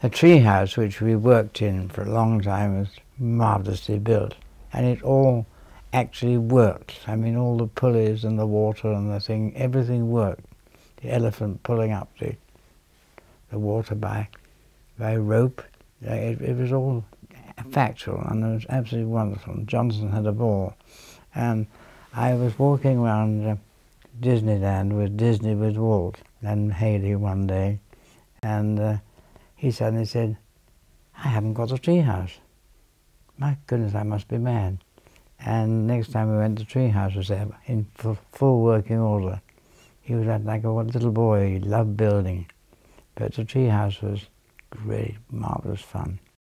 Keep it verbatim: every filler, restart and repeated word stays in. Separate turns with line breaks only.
A tree house which we worked in for a long time was marvellously built, and it all actually worked. I mean, all the pulleys and the water and the thing, everything worked. The elephant pulling up the, the water by, by rope, it, it was all factual, and it was absolutely wonderful. Johnson had a ball, and I was walking around uh, Disneyland with Disney with Walt and Haley one day, and uh, he suddenly said, "I haven't got a tree house. My goodness, I must be mad." And next time we went, the tree house was there in full, full working order. He was like a little boy, he loved building. But the tree house was really marvellous fun.